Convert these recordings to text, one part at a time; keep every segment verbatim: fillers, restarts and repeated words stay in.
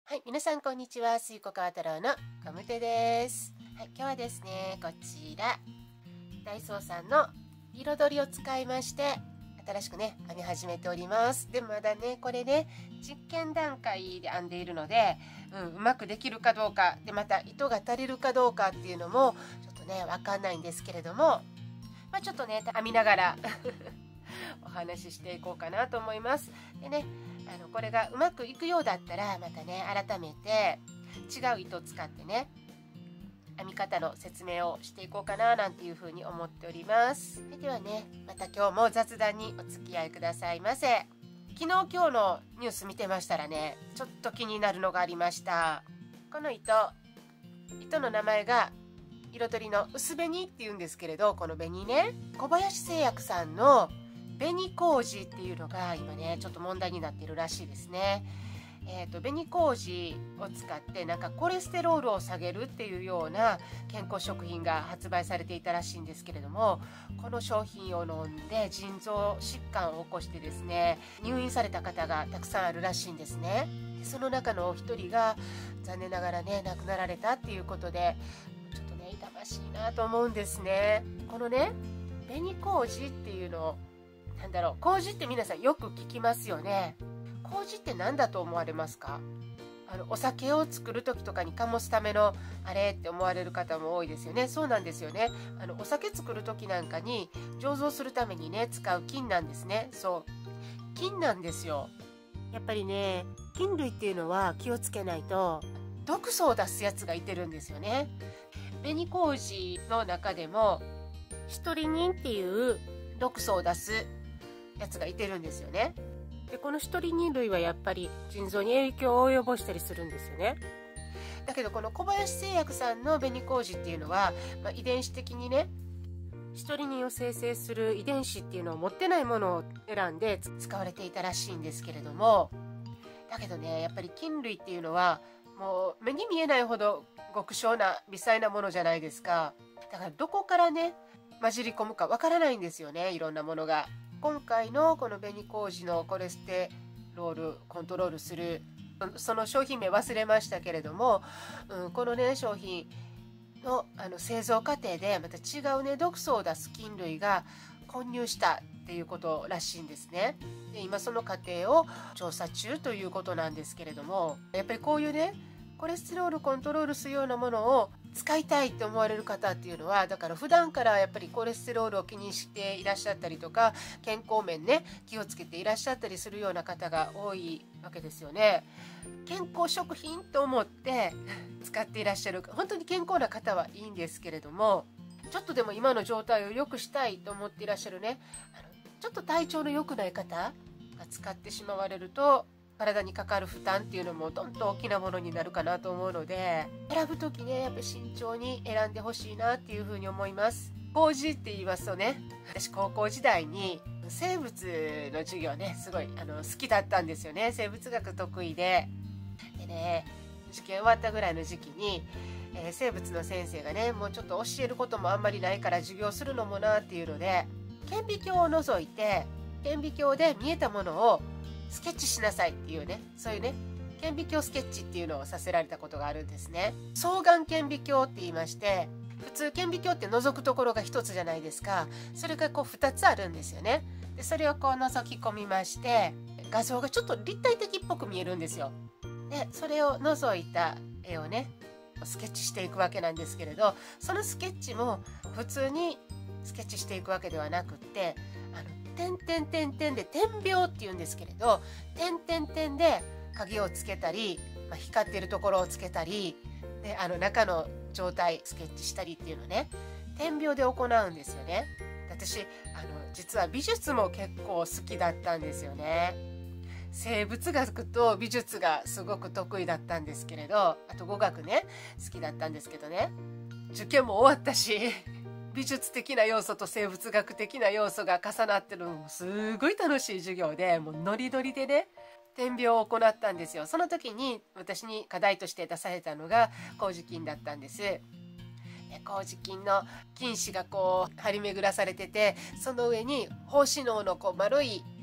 はい、皆さんこんにちは。水子川太郎のコムテです。はい、今日はですね、こちらダイソーさんの彩りを使いまして新しくね編み始めております。でもまだねこれね実験段階で編んでいるので、うん、うまくできるかどうかで、また糸が足りるかどうかっていうのもちょっとねわかんないんですけれども、まあ、ちょっとね編みながらお話ししていこうかなと思います。でね、あのこれがうまくいくようだったらまたね改めて違う糸を使ってね編み方の説明をしていこうかななんていうふうに思っております。ではね、また今日も雑談にお付き合いくださいませ。昨日今日のニュース見てましたらね、ちょっと気になるのがありました。この糸糸の名前が彩りの薄紅っていうんですけれど、この紅ね、小林製薬さんの紅麹っていうのが今ねちょっと問題になっているらしいですね。えーと、紅麹を使ってなんかコレステロールを下げるっていうような健康食品が発売されていたらしいんですけれども、この商品を飲んで腎臓疾患を起こしてですね入院された方がたくさんあるらしいんですね。その中のお一人が残念ながらね亡くなられたっていうことで、ちょっとね痛ましいなと思うんですね。このね紅麹っていうのなんだろう、麹って皆さんよく聞きますよね。麹って何だと思われますか？あのお酒を作る時とかに醸すためのあれって思われる方も多いですよね。そうなんですよね。あのお酒作る時なんかに醸造するためにね使う菌なんですね。そう菌なんですよ。やっぱりね菌類っていうのは気をつけないと毒素を出すやつがいてるんですよね。紅麹の中でもシトリニンっていう毒素を出すやつがいてるんですよね。でこのシトリニン類はやっぱり腎臓に影響を及ぼしたりするんですよね。だけどこの小林製薬さんの紅麹っていうのは、まあ、遺伝子的にねシトリニンを生成する遺伝子っていうのを持ってないものを選んで使われていたらしいんですけれども、だけどねやっぱり菌類っていうのはもう目に見えないほど極小な微細なものじゃないですか。だからどこからね混じり込むかわからないんですよね、いろんなものが。今回のこの紅麹のコレステロールコントロールするその商品名忘れましたけれども、うん、このね商品の、あの製造過程でまた違うね毒素を出す菌類が混入したっていうことらしいんですね。で今その過程を調査中ということなんですけれども、やっぱりこういうねコレステロールコントロールするようなものを使いたいと思われる方っていうのは、だから普段からやっぱりコレステロールを気にしていらっしゃったりとか健康面ね気をつけていらっしゃったりするような方が多いわけですよね。健康食品と思って使っていらっしゃる本当に健康な方はいいんですけれども、ちょっとでも今の状態を良くしたいと思っていらっしゃるねあのちょっと体調の良くない方が使ってしまわれると体にかかる負担っていうのもどんどん大きなものになるかなと思うので、選ぶ時ねやっぱり慎重に選んでほしいなっていうふうに思います。麹って言いますとね、私高校時代に生物の授業ねすごいあの好きだったんですよね。生物学得意ででね受験終わったぐらいの時期に、えー、生物の先生がねもうちょっと教えることもあんまりないから授業するのもなっていうので、顕微鏡を覗いて顕微鏡で見えたものをスケッチしなさいっていうね、そういうね顕微鏡スケッチっていうのをさせられたことがあるんですね。双眼顕微鏡って言いまして、普通顕微鏡って覗くところが一つじゃないですか。それがこう二つあるんですよね。でそれをこう覗き込みまして画像がちょっと立体的っぽく見えるんですよ。でそれを覗いた絵をねスケッチしていくわけなんですけれど、そのスケッチも普通にスケッチしていくわけではなくって、あの点点点点で点描っていうんですけれど、点点点で影をつけたり、まあ、光ってるところをつけたりであの中の状態スケッチしたりっていうのね点描で行うんですよね。私あの実は美術も結構好きだったんですよね。生物学と美術がすごく得意だったんですけれど、あと語学ね好きだったんですけどね、受験も終わったし美術的な要素と生物学的な要素が重なってるのもすごい楽しい授業で、もうノリノリでね点描を行ったんですよ。その時に私に課題として出されたのが麹菌だったんです。麹菌の菌糸がこう張り巡らされてて、その上に胞子脳のこう丸い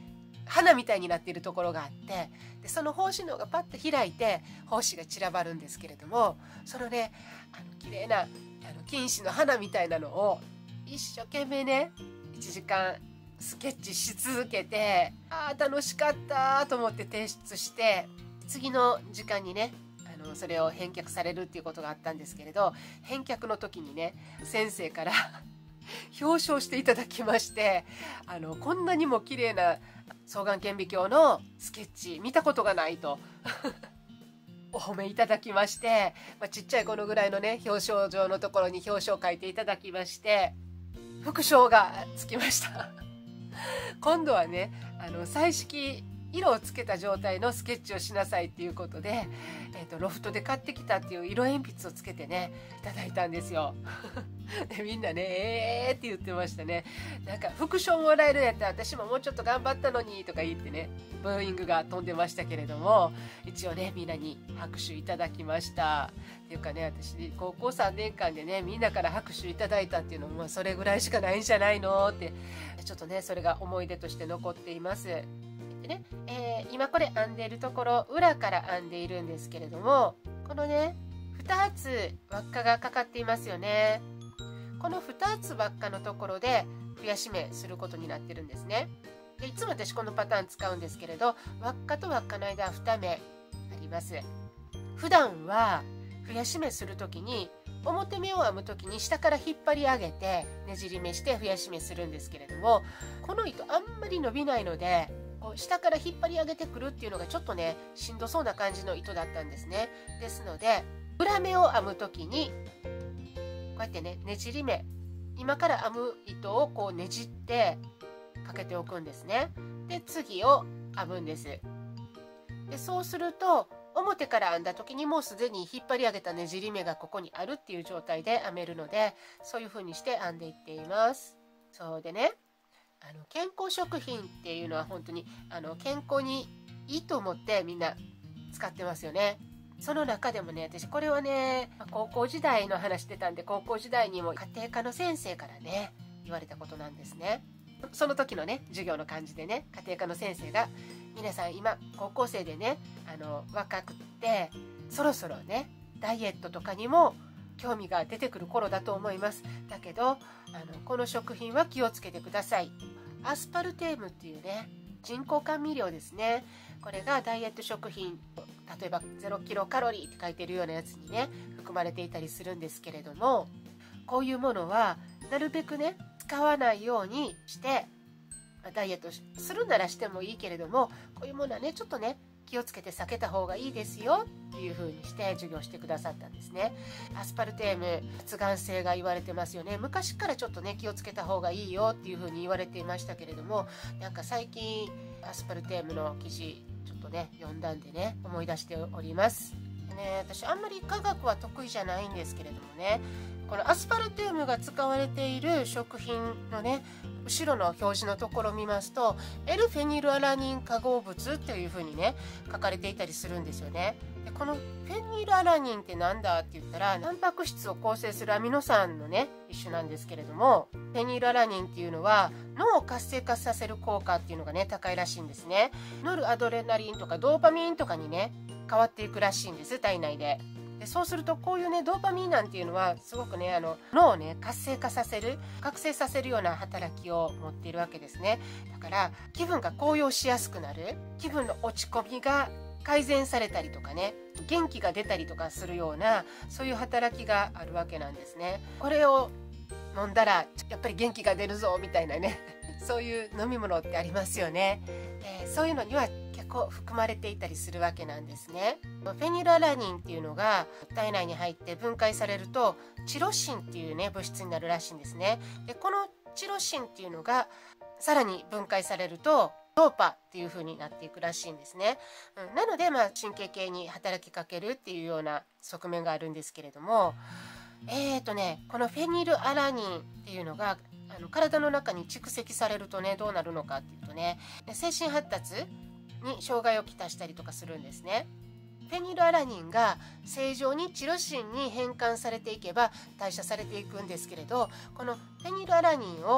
花みたいになっているところがあって、でその胞子の方がパッと開いて胞子が散らばるんですけれども、そのねあの綺麗なあの金糸の花みたいなのを一生懸命ねいちじかんスケッチし続けて、あー楽しかったと思って提出して、次の時間にねあのそれを返却されるっていうことがあったんですけれど、返却の時にね先生から表彰していただきまして、あのこんなにも綺麗な双眼顕微鏡のスケッチ見たことがないとお褒めいただきまして、まあ、ちっちゃいこのぐらいのね表彰状のところに表彰を書いていただきまして、副賞がつきました今度はねあの彩色色をつけた状態のスケッチをしなさいっていうことで、えーと、ロフトで買ってきたっていう色鉛筆をつけてねいただいたんですよでみんなねえーって言ってましたね。なんか副賞もらえるやったら私ももうちょっと頑張ったのにとか言ってねブーイングが飛んでましたけれども、一応ねみんなに拍手いただきました。っていうかね、私高校さんねんかんでねみんなから拍手いただいたっていうのもそれぐらいしかないんじゃないのってちょっとねそれが思い出として残っています。でね、えー、今これ編んでいるところ裏から編んでいるんですけれども、このねふたつ輪っかがかかっていますよね。このふたつ輪っかのところで増やし目することになってるんですね。でいつも私このパターン使うんですけれど、輪っかと輪っかの間はに目あります。普段は増やし目するときに表目を編むときに下から引っ張り上げてねじり目して増やし目するんですけれども、この糸あんまり伸びないのでこう下から引っ張り上げてくるっていうのがちょっとねしんどそうな感じの糸だったんですね。ですので裏目を編むときにこうやってねねじり目、今から編む糸をこうねじってかけておくんですね。で次を編むんです。でそうすると表から編んだ時にもうすでに引っ張り上げたねじり目がここにあるっていう状態で編めるので、そういう風にして編んでいっています。そうでね、あの健康食品っていうのは本当にあの健康にいいと思ってみんな使ってますよね。その中でもね、私これはね高校時代の話してたんで、高校時代にも家庭科の先生からね言われたことなんですね。その時のね授業の感じでね、家庭科の先生が皆さん今高校生でねあの若くってそろそろねダイエットとかにも興味が出てくる頃だと思います。だけどあのこの食品は気をつけてください。アスパルテームっていうね人工甘味料ですね。これがダイエット食品、例えばゼロキロカロリーって書いてるようなやつにね含まれていたりするんですけれども、こういうものはなるべくね使わないようにしてダイエットするならしてもいいけれども、こういうものはねちょっとね気をつけて避けた方がいいですよっていう風にして授業してくださったんですね。アスパルテーム発がん性が言われてますよね。昔からちょっとね気をつけた方がいいよっていう風に言われていましたけれども、なんか最近アスパルテームの記事ちょっとね読んだんでね思い出しております。でね、私あんまり科学は得意じゃないんですけれどもね、このアスパルテームが使われている食品のね後ろの表示のところを見ますと L フェニルアラニン化合物っていう風にね書かれていたりするんですよね。でこのフェニルアラニンってなんだって言ったら、タンパク質を構成するアミノ酸のね一種なんですけれども、フェニルアラニンっていうのは脳を活性化させる効果っていうのがね高いらしいんですね。ノルアドレナリンとかドーパミンとかにね変わっていくらしいんです、体内で。でそうするとこういうねドーパミンなんていうのはすごくねあの脳をね活性化させる、覚醒させるような働きを持っているわけですね。だから気分が高揚しやすくなる、気分の落ち込みが改善されたりとかね、元気が出たりとかするようなそういう働きがあるわけなんですね。これを飲んだらやっぱり元気が出るぞみたいなねそういう飲み物ってありますよね。えー、そういうのには結構含まれていたりするわけなんですね。フェニルアラニンっていうのが体内に入って分解されるとチロシンっていうね物質になるらしいんですね。でこのチロシンっていうのがさらに分解されるとドーパっていう風になっていくらしいんですね。うん、なのでまあ神経系に働きかけるっていうような側面があるんですけれども、えーとねこのフェニルアラニンっていうのがあの体の中に蓄積されるとねどうなるのかっていうとね、精神発達に障害をきたしたりとかするんですね。フェニルアラニンが正常にチロシンに変換されていけば代謝されていくんですけれど、このフェニルアラニンを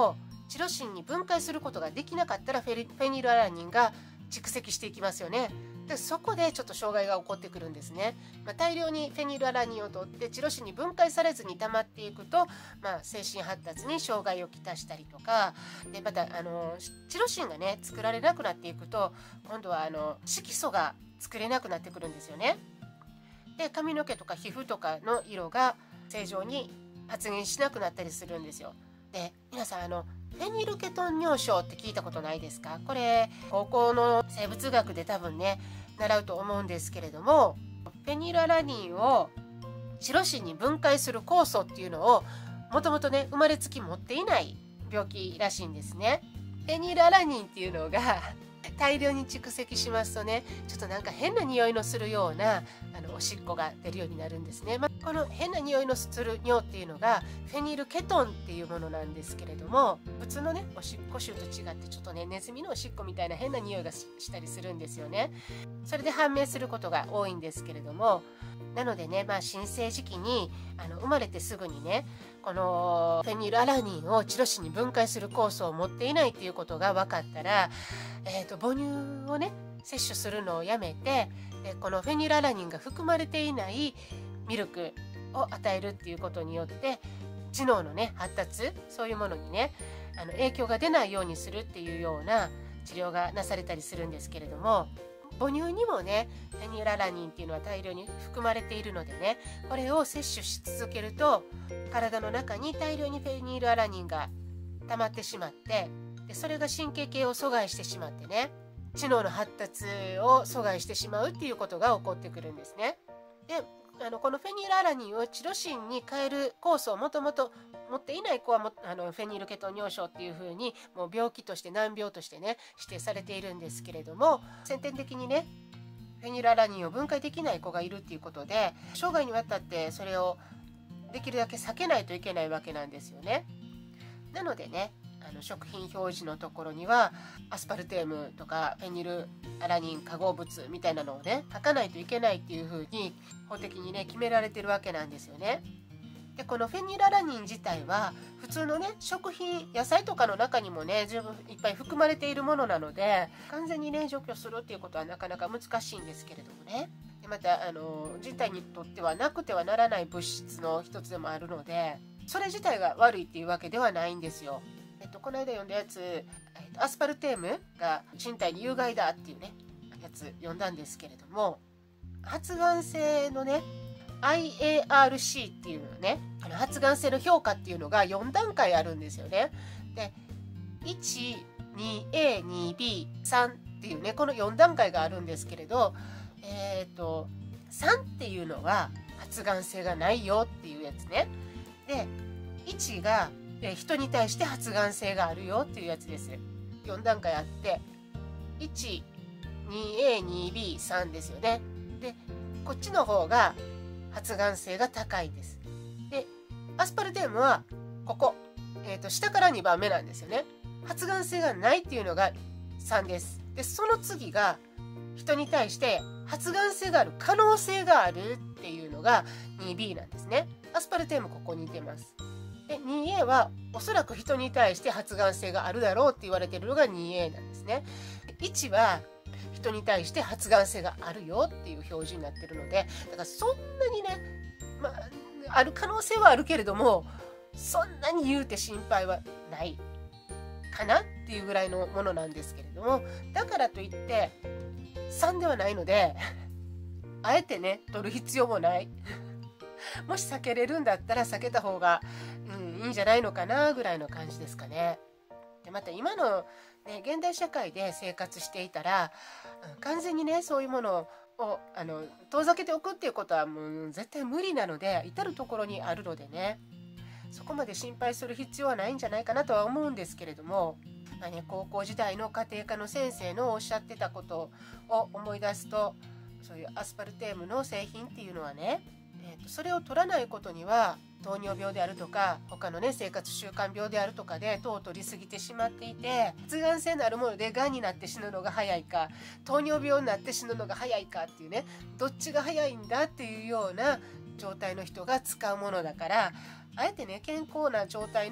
チロシンに分解することができなかったらフェリフェニルアラニンが蓄積していきますよね。でそこでちょっと障害が起こってくるんですね。まあ、大量にフェニルアラニンを取ってチロシンに分解されずに溜まっていくと、まあ、精神発達に障害をきたしたりとかで、またあのチロシンがね作られなくなっていくと、今度はあの色素が作れなくなってくるんですよね。で髪の毛とか皮膚とかの色が正常に発現しなくなったりするんですよ。で皆さんあのフェニルケトン尿症って聞いたことないですか？これ高校の生物学で多分ね習うと思うんですけれども、フェニルアラニンをチロシンに分解する酵素っていうのをもともとね生まれつき持っていない病気らしいんですね。フェニルアラニンっていうのが大量に蓄積しますとね、ちょっとなんか変な匂いのするようなあのおしっこが出るようになるんですね。まあ、この変な匂いのする尿っていうのがフェニルケトンっていうものなんですけれども、普通のねおしっこ臭と違ってちょっとねネズミのおしっこみたいな変な匂いがしたりするんですよね。それで判明することが多いんですけれども、なのでね、まあ、新生児期にあの生まれてすぐにねこのフェニルアラニンをチロシンに分解する酵素を持っていないっていうことが分かったら、えーと、母乳をね摂取するのをやめて、でこのフェニルアラニンが含まれていないミルクを与えるっていうことによって知能のね発達、そういうものにねあの影響が出ないようにするっていうような治療がなされたりするんですけれども、母乳にもねフェニルアラニンっていうのは大量に含まれているのでね、これを摂取し続けると体の中に大量にフェニルアラニンが溜まってしまって、でそれが神経系を阻害してしまってね知能の発達を阻害してしまうっていうことが起こってくるんですね。であのこのフェニルアラニンをチロシンに変える酵素をもともと持っていない子はもあのフェニルケトン尿症っていう風にもう病気として難病としてね指定されているんですけれども、先天的にねフェニルアラニンを分解できない子がいるっていうことで、生涯にわたってそれをできるだけ避けないといけないわけなんですよね。なのでねあの食品表示のところにはアスパルテームとかフェニルアラニン化合物みたいなのをね書かないといけないっていう風に法的にね決められてるわけなんですよね。でこのフェニルアラニン自体は普通のね食品野菜とかの中にもね十分いっぱい含まれているものなので、完全にね除去するっていうことはなかなか難しいんですけれどもね、でまたあの人体にとってはなくてはならない物質の一つでもあるので、それ自体が悪いっていうわけではないんですよ。えっと、この間読んだやつ、えっと、アスパルテームが人体に有害だっていうねやつ読んだんですけれども、発がん性のね アイエーアールシー っていうのね、あの発がん性の評価っていうのがよんだんかいあるんですよね。で いち、にエー、にビー、さんっていうねこのよんだんかいがあるんですけれど、えっとさんっていうのは発がん性がないよっていうやつね。でいちが人に対して発がん性があるよっていうやつです。よんだんかいあっていち、にエー、にビー、さんですよね。でこっちの方が発がん性が高いです。でアスパルテームはここ、えーと、下からにばんめなんですよね。発がん性がないっていうのがさんです。でその次が人に対して発がん性がある可能性があるっていうのが にビー なんですね。アスパルテームここに似てます。で にエー はおそらく人に対して発がん性があるだろうって言われているのが にエー なんですね。いちは人に対して発がん性があるよっていう表示になってるので、だからそんなにね、まあ、ある可能性はあるけれどもそんなに言うて心配はないかなっていうぐらいのものなんですけれども、だからといってさんではないのであえてね取る必要もないもし避けれるんだったら避けた方が、うん、いいんじゃないのかなぐらいの感じですかね。でまた今の、ね、現代社会で生活していたら、うん、完全にねそういうものをあの遠ざけておくっていうことはもう絶対無理なので、至る所にあるのでねそこまで心配する必要はないんじゃないかなとは思うんですけれども、まあね、高校時代の家庭科の先生のおっしゃってたことを思い出すと、そういうアスパルテームの製品っていうのはね、えーと、それを取らないことには糖尿病であるとか他のね生活習慣病であるとかで糖を取りすぎてしまっていて、発がん性のあるものでがんになって死ぬのが早いか糖尿病になって死ぬのが早いかっていうね、どっちが早いんだっていうような状態の人が使うものだから、あえてね健康な状態の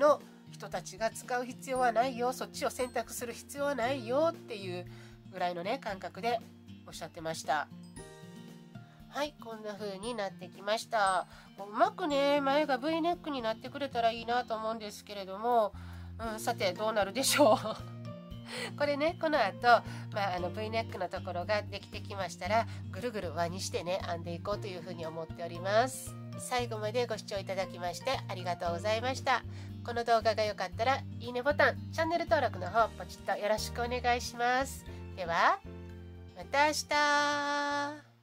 人たちが使う必要はないよ、そっちを選択する必要はないよっていうぐらいのね感覚でおっしゃってました。はい、こんな風になってきました。うまくね前が V ネックになってくれたらいいなと思うんですけれども、うん、さてどうなるでしょうこれねこの後、まあ、あの V ネックのところができてきましたらぐるぐる輪にしてね編んでいこうというふうに思っております。最後までご視聴いただきましてありがとうございました。この動画が良かったらいいねボタン、チャンネル登録の方ポチッとよろしくお願いします。ではまた明日。